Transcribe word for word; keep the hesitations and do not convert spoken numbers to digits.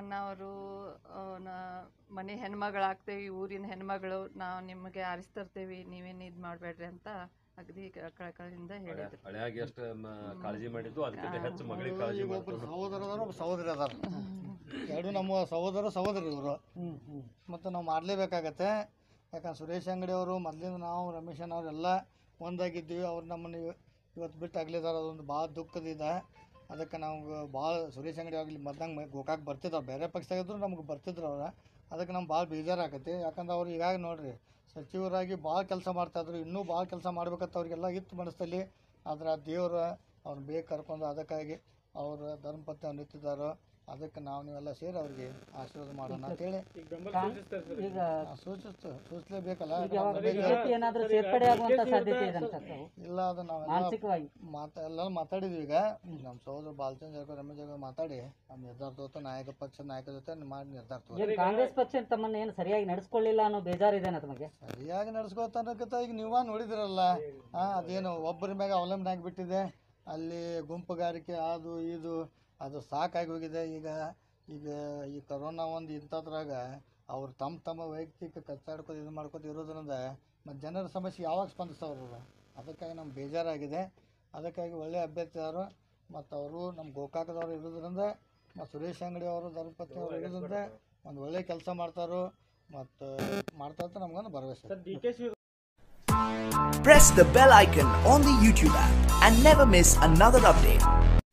ರೇವಣ್ಣವರು ಮನೆ ಹೆಣ್ಮಗಳಾಗ್ತೇವಿ, ಊರಿನ ಹೆಣ್ಮಗಳು, ನಾವು ನಿಮಗೆ ಆರಿಸ್ತರ್ತೇವಿ, ನೀವೇನು ಇದು ಮಾಡಬೇಡ್ರಿ ಅಂತ ಅಗದಿ ಕಳಕಳಿಯಿಂದ ಹೇಳಿದ್ರು. ಹಳೆಯಾಗಿ ಎಷ್ಟು ಕಾಳಜಿ ಮಾಡಿದ್ದು ಅದಕ್ಕಿಂತ ಹೆಚ್ಚು ಮಗಳಿಗೆ ಕಾಳಜಿ ಒಬ್ಬರು ಸಹೋದರ ಅದಾರ, ಒಬ್ಬ ಸಹೋದರಿ ಅದಾರ. ಎರಡು ನಮ್ಮ ಸಹೋದರ ಸಹೋದರಿ ಇವರು. ಮತ್ತು ನಾವು ಮಾಡಲೇಬೇಕಾಗತ್ತೆ. ಯಾಕಂದ್ರೆ ಸುರೇಶ್ ಅಂಗಡಿ ಅವರು ಮೊದಲಿಂದ ನಾವು ರಮೇಶ್ ಅವರೆಲ್ಲ ಒಂದಾಗಿದ್ದೀವಿ. ಅವ್ರು ನಮ್ಮನ್ನು ಇವತ್ತು ಬಿಟ್ಟು ಆಗ್ಲಿದಾರ. ಅದೊಂದು ಭಾಳ ದುಃಖದಿದೆ. ಅದಕ್ಕೆ ನಾವು ಭಾಳ ಸುರೇಶ್ ಅಂಗಡಿ ಆಗಲಿ ಮೊದ್ಲಂಗೆ ಗೋಕಾಕ್ ಬರ್ತಿದ್ರು, ಬೇರೆ ಪಕ್ಷದಾಗಿದ್ರು ನಮ್ಗೆ ಬರ್ತಿದ್ರು ಅವ್ರು. ಅದಕ್ಕೆ ನಮ್ಗೆ ಭಾಳ ಬೇಜಾರಾಗತ್ತೆ. ಯಾಕಂದ್ರೆ ಅವ್ರು ಈಗಾಗ ನೋಡಿರಿ ಸಚಿವರಾಗಿ ಭಾಳ ಕೆಲಸ ಮಾಡ್ತಾಯಿದ್ರು, ಇನ್ನೂ ಭಾಳ ಕೆಲಸ ಮಾಡ್ಬೇಕಂತ ಅವ್ರಿಗೆಲ್ಲ ಇತ್ತು ಮನಸ್ಸಲ್ಲಿ. ಆದ್ರೆ ಆ ದೇವ್ರು ಅವ್ರನ್ನ ಬೇಗ ಕರ್ಕೊಂಡು ಅದಕ್ಕಾಗಿ ಅವ್ರ ಧರ್ಮಪತ್ನಿ ಅವ್ರು ನಿಂತಿದ್ದಾರೋ. ಅದಕ್ಕೆ ನಾವು ನೀವೆಲ್ಲ ಸೇರಿ ಅವ್ರಿಗೆ ಆಶೀರ್ವಾದ ಮಾಡೋಣ ಅಂತೇಳಿ ಈಗ ಸೂಚಿಸ್ತು ಸೂಚಿಸಲೇಬೇಕಲ್ಲ. ಇಲ್ಲ ಅದು ನಾವೆಲ್ಲ ಮಾತಾ ಎಲ್ಲ ಮಾತಾಡಿದ್ವಿ. ಈಗ ನಮ್ಮ ಸಹೋದರ ಬಾಲಚಂದ್ರ ಜಾರಕಿಹೊಳಿ ರಮೇಶ್ ಜಾರಕಿಹೊಳಿ ಮಾತಾಡಿ ನಮ್ಮ ನಿರ್ಧಾರ ತಗೋತ ನಾಯಕ ಪಕ್ಷ ನಾಯಕ ಜೊತೆ ಮಾಡಿ ನಿರ್ಧಾರ ತಗೋ. ಕಾಂಗ್ರೆಸ್ ಪಕ್ಷ ತಮ್ಮನ್ನ ಏನು ಸರಿಯಾಗಿ ನಡೆಸ್ಕೊಳ್ಳಿಲ್ಲ ಅನ್ನೋ ಬೇಜಾರಿದೆ ನಮಗೆ. ಸರಿಯಾಗಿ ನಡೆಸ್ಕೋತಾನಕತ್ತ ಈಗ ನೀವ ನೋಡಿದಿರಲ್ಲ. ಹಾಂ ಅದೇನು ಒಬ್ಬರ ಮ್ಯಾಗ ಅವಲಂಬನೆ ಆಗಿಬಿಟ್ಟಿದೆ. ಅಲ್ಲಿ ಗುಂಪುಗಾರಿಕೆ ಅದು ಇದು ಅದು ಸಾಕಾಗಿ ಹೋಗಿದೆ. ಈಗ ಈಗ ಈ ಕರೋನಾ ಒಂದು ಇಂಥದ್ರಾಗ ಅವ್ರು ತಮ್ಮ ತಮ್ಮ ವೈಯಕ್ತಿಕ ಕಚ್ಚಾಡ್ಕೋದು ಇದು ಮಾಡ್ಕೋದು ಇರೋದ್ರಿಂದ ಮತ್ತು ಜನರ ಸಮಸ್ಯೆ ಯಾವಾಗ ಸ್ಪಂದಿಸ್ತವ್ರು. ಅದಕ್ಕಾಗಿ ನಮ್ಗೆ ಬೇಜಾರಾಗಿದೆ. ಅದಕ್ಕಾಗಿ ಒಳ್ಳೆಯ ಅಭ್ಯರ್ಥಿಯವರು ಮತ್ತು ಅವರು ನಮ್ಮ ಗೋಕಾಕದವರು ಇರೋದ್ರಿಂದ ಮತ್ತು ಸುರೇಶ್ ಅಂಗಡಿ ಅವರು ಧರ್ಮಪತ್ನಿ ಅವರು ಇರೋದ್ರಿಂದ ಒಂದು ಒಳ್ಳೆ ಕೆಲಸ ಮಾಡ್ತಾರೋ ಮತ್ತು ಮಾಡ್ತಾ ಅಂತ ನಮ್ಗೊಂದು ಭರವಸೆ. Press the bell icon on the YouTube app and never miss another update.